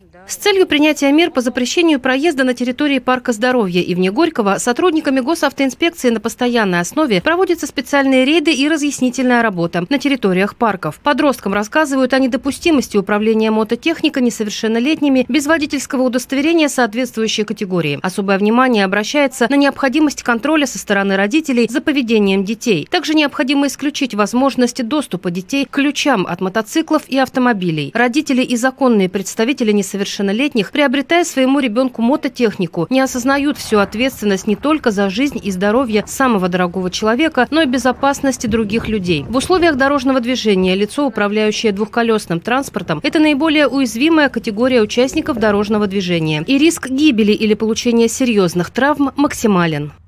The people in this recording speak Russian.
С целью принятия мер по запрещению проезда на территории парка здоровья и вне Горького сотрудниками госавтоинспекции на постоянной основе проводятся специальные рейды и разъяснительная работа на территориях парков. Подросткам рассказывают о недопустимости управления мототехникой несовершеннолетними без водительского удостоверения соответствующей категории. Особое внимание обращается на необходимость контроля со стороны родителей за поведением детей. Также необходимо исключить возможность доступа детей к ключам от мотоциклов и автомобилей. Родители и законные представители несовершеннолетних, приобретая своему ребенку мототехнику, не осознают всю ответственность не только за жизнь и здоровье самого дорогого человека, но и безопасности других людей. В условиях дорожного движения лицо, управляющее двухколесным транспортом, это наиболее уязвимая категория участников дорожного движения. И риск гибели или получения серьезных травм максимален.